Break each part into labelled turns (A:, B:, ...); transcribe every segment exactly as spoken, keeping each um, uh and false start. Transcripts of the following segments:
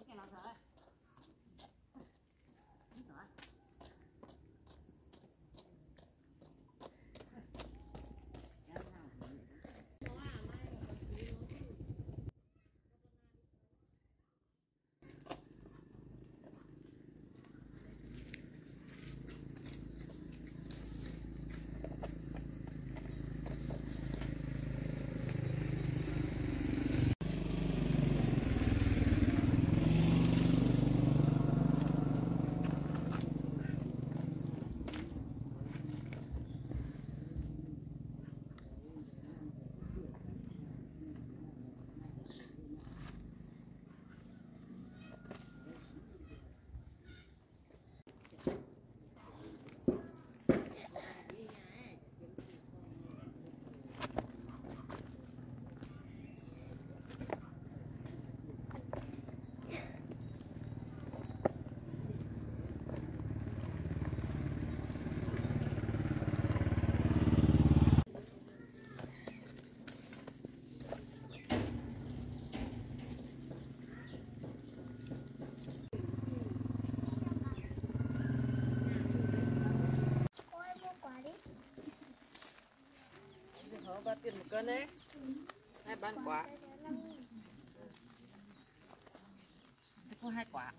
A: Ba tiền một cân đấy, hai bán quả, có hai quả,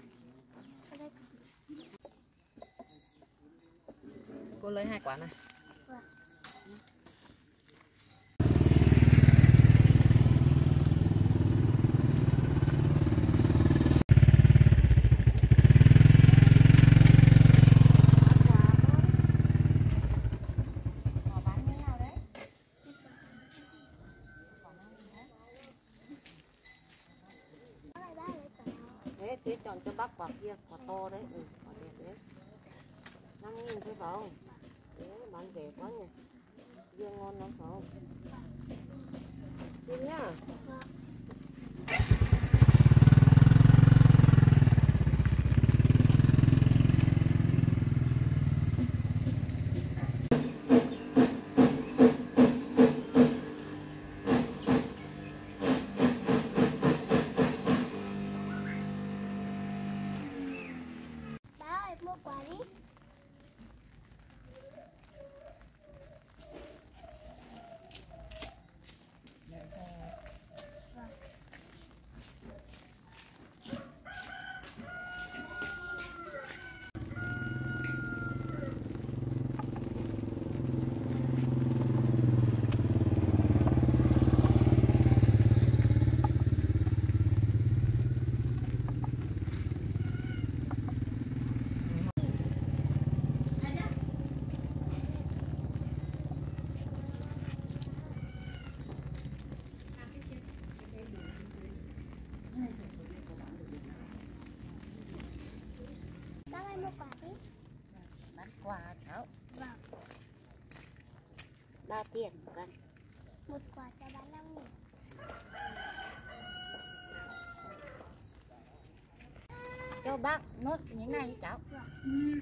A: cô lấy hai quả này.
B: Thế chọn cho bác quả kia, quả to đấy, ừ, quả đẹp đấy, năm nghìn thôi phải không? Đấy, bán rẻ quá nhỉ, dưa ngon lắm phải không? Dưa nhá.
C: Mua quả đi.
B: Bán quả cháu.
C: Vâng.
B: Bao tiền một cân?
C: Một quả cho bán năm nghìn.
B: Cho bác nốt những này cháu.
C: Vâng.
B: Ừ.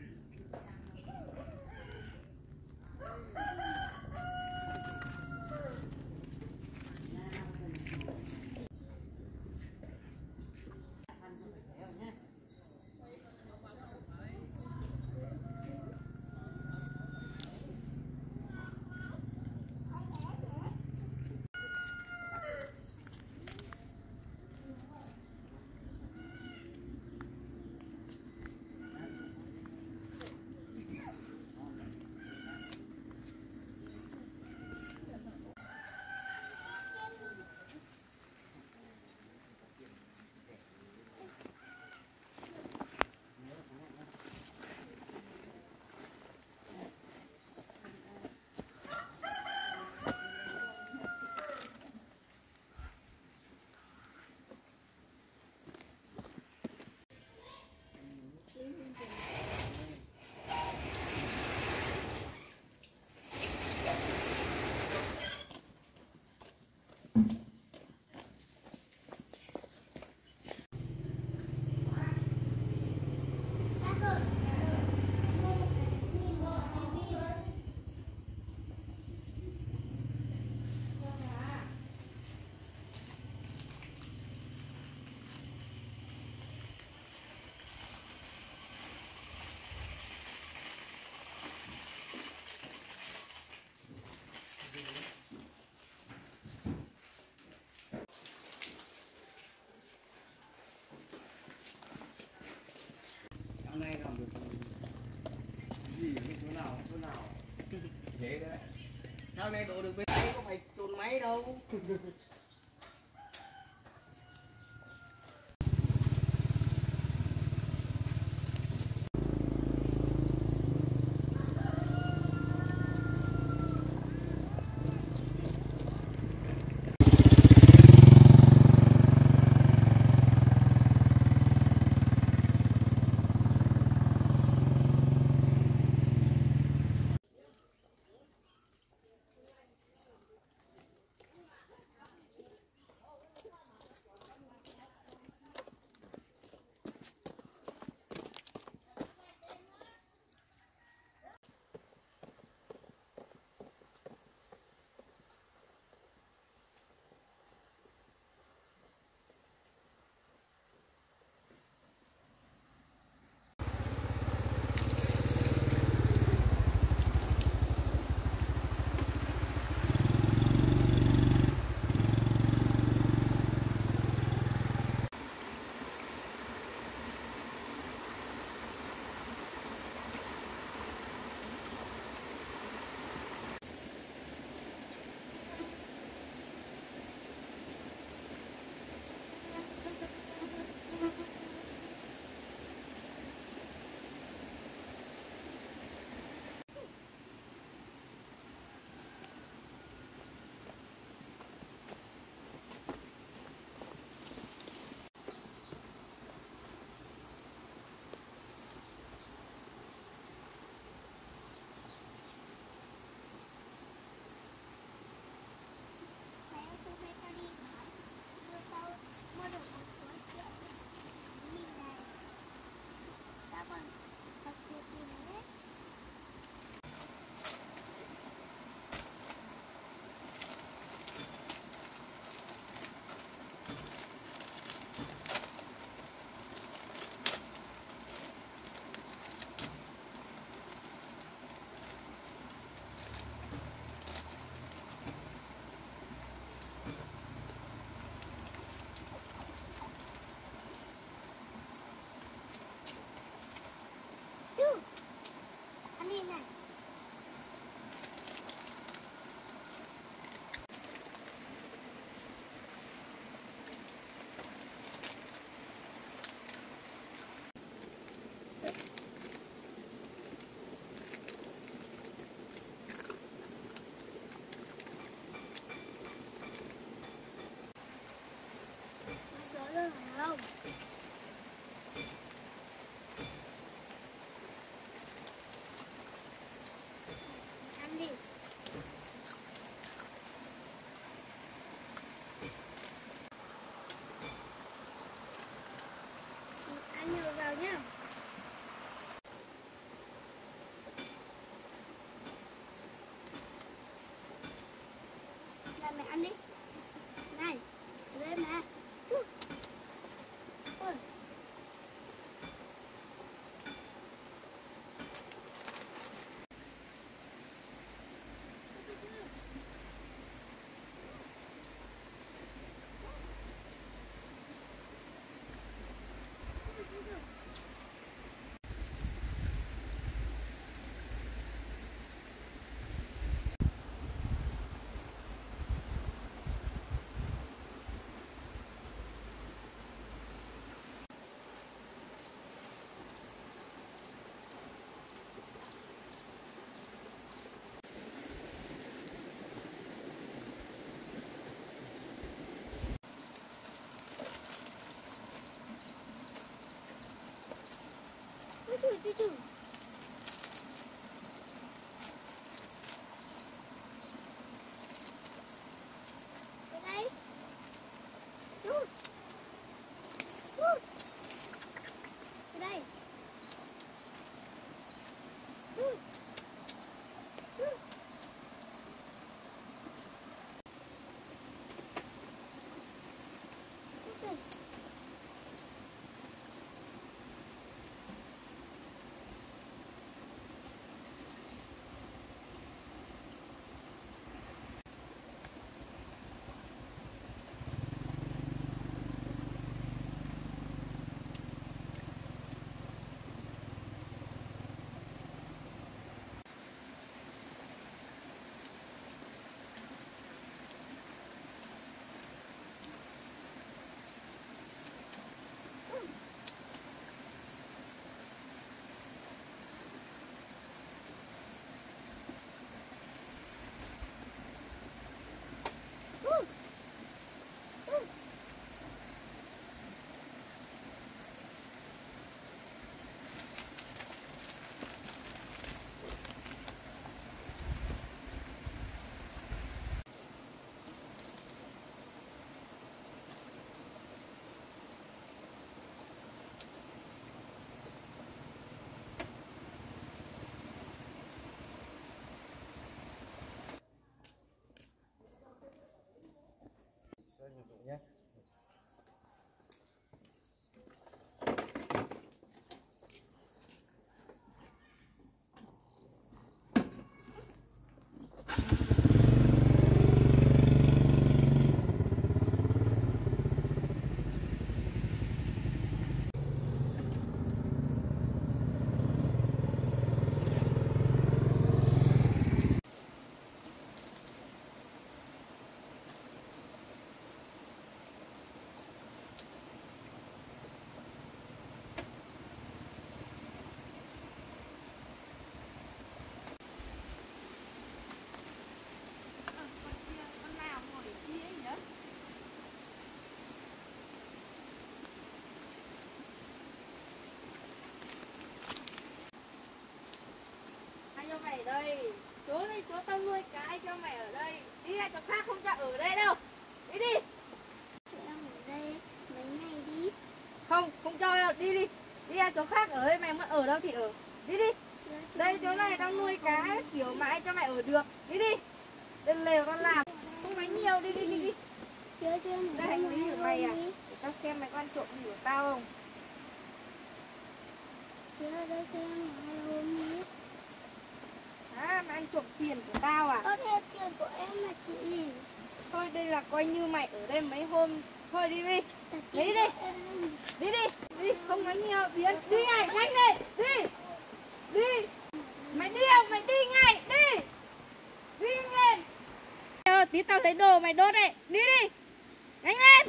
D: Năm nay làm được gì ở chỗ nào chỗ nào thế đấy. Sau này đổ được bên đây có phải trộn máy đâu.
C: Mẹ ăn đi. Này, lên mà. Ôi. Từ từ. Cái đây. Chút. Chút. Cái đây. Chút. Chút. Chút.
A: mày ở đây. Chỗ đây chỗ tao nuôi cái cho mày ở đây. Đi ra chỗ khác không cho ở đây đâu. Đi đi.
C: Em ở đây mấy ngày đi.
A: Không, không cho đâu, đi đi. Đi ra chỗ khác ở đây, mày muốn ở đâu thì ở. Đi đi. Đây chỗ này tao nuôi cá kiểu mãi cho mày ở được. Đi đi. Đây lều tao làm. Không nói nhiều, đi đi đi đi.
C: Chưa chưa
A: Đây hành lý của mày à? Để tao xem mày có ăn trộm gì của tao không.
C: Chưa đây cho em hai hôm đi.
A: À, mày ăn trộm tiền của tao à?
C: Ơ thế tiền của em mà chị.
A: Thôi đây là coi như mày ở đây mấy hôm. Thôi đi đi. Đi đi. Đi đi. Đi, không nói nhiều. Biến. Đi ngay, nhanh lên. Đi. Đi. Mày đi không? Mày đi ngay. Đi. Đi nhanh lên. Ờ, tí tao lấy đồ mày đốt đây. Đi đi. Nhanh lên.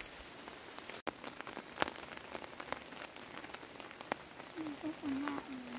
C: Cái phần hạ